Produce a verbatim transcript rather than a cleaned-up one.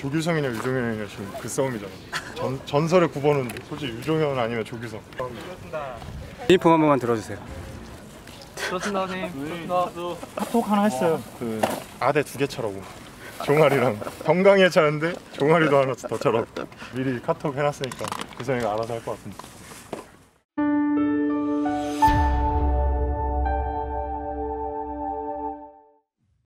조규성이냐 유종현이냐 지금 그 싸움이잖아. 전, 전설의 구 번은 솔직히 유종현 아니면 조규성. 유니폼 한 번만 들어주세요. 좋습니다 선생님. 카톡 하나 했어요. 그 아대 두 개 차라고. 종아리랑 건강에 차는데 종아리도 하나 더 차라고. 미리 카톡 해놨으니까 구성이가 알아서 할 것 같은데.